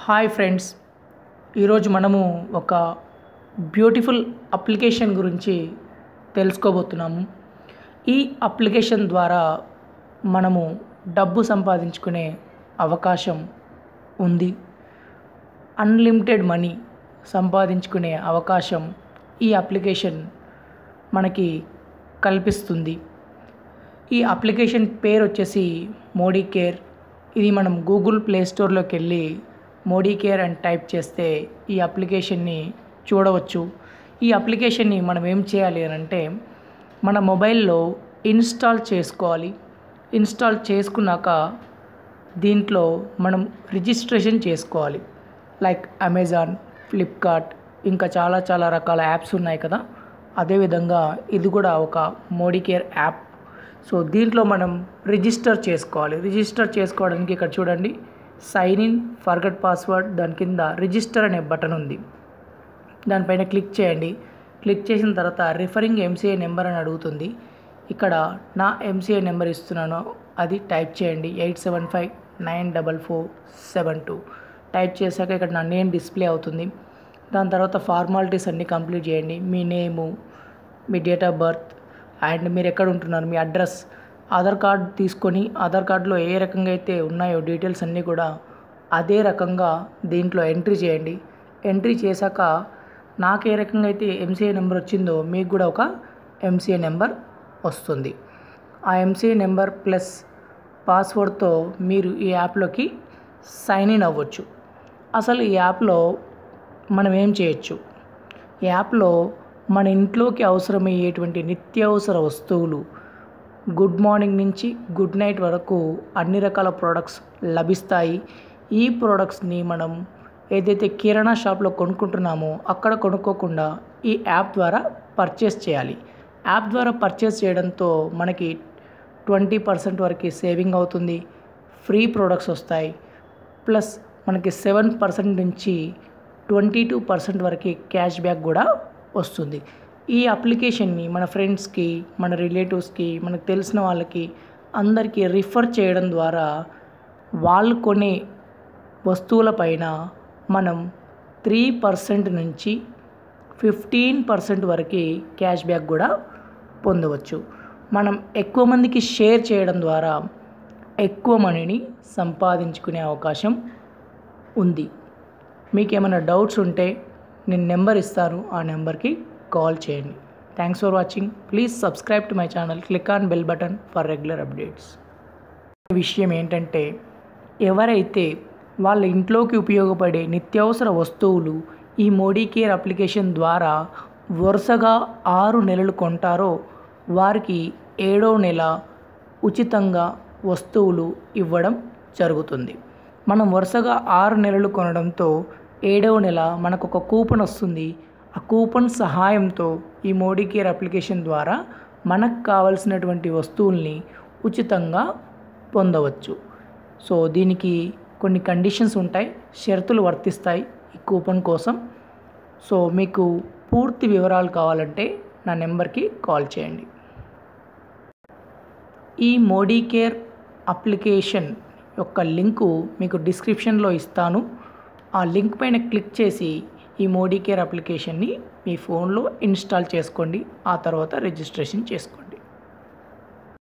Hi friends, ఈరోజు మనము ఒక బ్యూటిఫుల్ అప్లికేషన్ గురించి తెలుసుకోబోతున్నాము. ఈ అప్లికేషన్ ద్వారా మనము డబ్బు సంపాదించుకునే అవకాశం ఉంది. అన్లిమిటెడ్ మనీ సంపాదించుకునే అవకాశం ఈ అప్లికేషన్ మనకి కల్పిస్తుంది. ఈ అప్లికేషన్ పేరు వచ్చేసి మోడీ కేర్. ఇది మనం గూగుల్ ప్లే స్టోర్లోకి వెళ్ళి మోడీ కేర్ అని టైప్ చేస్తే ఈ అప్లికేషన్ని చూడవచ్చు. ఈ అప్లికేషన్ని మనం ఏం చేయాలి అని అంటే మన మొబైల్లో ఇన్స్టాల్ చేసుకోవాలి. ఇన్స్టాల్ చేసుకున్నాక దీంట్లో మనం రిజిస్ట్రేషన్ చేసుకోవాలి. లైక్ అమెజాన్, ఫ్లిప్కార్ట్, ఇంకా చాలా రకాల యాప్స్ ఉన్నాయి కదా. అదేవిధంగా ఇది కూడా ఒక మోడీ కేర్ యాప్. సో దీంట్లో మనం రిజిస్టర్ చేసుకోవాలి. రిజిస్టర్ చేసుకోవడానికి ఇక్కడ చూడండి, సైన్ ఇన్, ఫర్గట్ పాస్వర్డ్, దాని కింద రిజిస్టర్ అనే బటన్ ఉంది. దానిపైన క్లిక్ చేయండి. క్లిక్ చేసిన తర్వాత రిఫరింగ్ ఎంసీఐ నెంబర్ అని అడుగుతుంది. ఇక్కడ నా ఎంసీఐ నెంబర్ ఇస్తున్నాను, అది టైప్ చేయండి. 87594472 టైప్ చేశాక ఇక్కడ నా నేమ్ డిస్ప్లే అవుతుంది. దాని తర్వాత ఫార్మాలిటీస్ అన్నీ కంప్లీట్ చేయండి. మీ నేము, మీ డేట్ ఆఫ్ బర్త్ అండ్ మీరు ఎక్కడ ఉంటున్నారు, మీ అడ్రస్, ఆధార్ కార్డ్ తీసుకొని ఆధార్ కార్డులో ఏ రకంగా అయితే ఉన్నాయో డీటెయిల్స్ అన్నీ కూడా అదే రకంగా దీంట్లో ఎంట్రీ చేయండి. ఎంట్రీ చేశాక నాకు ఏ రకంగా అయితే ఎంసీఐ నెంబర్ వచ్చిందో మీకు కూడా ఒక ఎంసీఐ నెంబర్ వస్తుంది. ఆ ఎంసీఐ నెంబర్ ప్లస్ పాస్వర్డ్తో మీరు ఈ యాప్లోకి సైన్ ఇన్ అవ్వచ్చు. అసలు ఈ యాప్లో మనం ఏం చేయొచ్చు? ఈ యాప్లో మన ఇంట్లోకి అవసరమయ్యేటువంటి నిత్యావసర వస్తువులు, గుడ్ మార్నింగ్ నుంచి గుడ్ నైట్ వరకు అన్ని రకాల ప్రోడక్ట్స్ లభిస్తాయి. ఈ ప్రోడక్ట్స్ని మనం ఏదైతే కిరాణా షాప్లో కొనుక్కుంటున్నామో అక్కడ కొనుక్కోకుండా ఈ యాప్ ద్వారా పర్చేస్ చేయాలి. యాప్ ద్వారా పర్చేస్ చేయడంతో మనకి 20% వరకు సేవింగ్ అవుతుంది. ఫ్రీ ప్రోడక్ట్స్ వస్తాయి. ప్లస్ మనకి 7% నుంచి 22% వరకు క్యాష్ బ్యాక్ కూడా వస్తుంది. ఈ అప్లికేషన్ని మన ఫ్రెండ్స్కి, మన రిలేటివ్స్కి, మనకు తెలిసిన వాళ్ళకి అందరికీ రిఫర్ చేయడం ద్వారా వాళ్ళు కొనే వస్తువులపైన మనం 3% నుంచి 15% వరకు క్యాష్ బ్యాక్ కూడా పొందవచ్చు. మనం ఎక్కువ మందికి షేర్ చేయడం ద్వారా ఎక్కువ మనీని సంపాదించుకునే అవకాశం ఉంది. మీకు ఏమైనా డౌట్స్ ఉంటే నేను నెంబర్ ఇస్తాను, ఆ నెంబర్కి కాల్ చేయండి. Thanks for watching. Please subscribe to my channel. Click on bell button for regular updates. విషయం ఏంటంటే ఎవరైతే వాళ్ళ ఇంట్లోకి ఉపయోగపడే నిత్యావసర వస్తువులు ఈ మోడీ కేర్ అప్లికేషన్ ద్వారా వరుసగా 6 నెలలు కొంటారో వారికి 7వ నెల ఉచితంగా వస్తువులు ఇవ్వడం జరుగుతుంది. మనం వరుసగా 6 నెలలు కొనడంతో 7వ నెల మనకు ఒక కూపన్ వస్తుంది. ఆ కూపన్ సహాయంతో ఈ మోడీ కేర్ అప్లికేషన్ ద్వారా మనకు కావలసినటువంటి వస్తువుల్ని ఉచితంగా పొందవచ్చు. సో దీనికి కొన్ని కండిషన్స్ ఉంటాయి, షరతులు వర్తిస్తాయి ఈ కూపన్ కోసం. సో మీకు పూర్తి వివరాలు కావాలంటే నా నెంబర్కి కాల్ చేయండి. ఈ మోడీ కేర్ అప్లికేషన్ యొక్క లింకు మీకు డిస్క్రిప్షన్లో ఇస్తాను. ఆ లింక్ పైన క్లిక్ చేసి ఈ మోడీ కేర్ అప్లికేషన్ని మీ ఫోన్లో ఇన్స్టాల్ చేసుకోండి. ఆ తర్వాత రిజిస్ట్రేషన్ చేసుకోండి.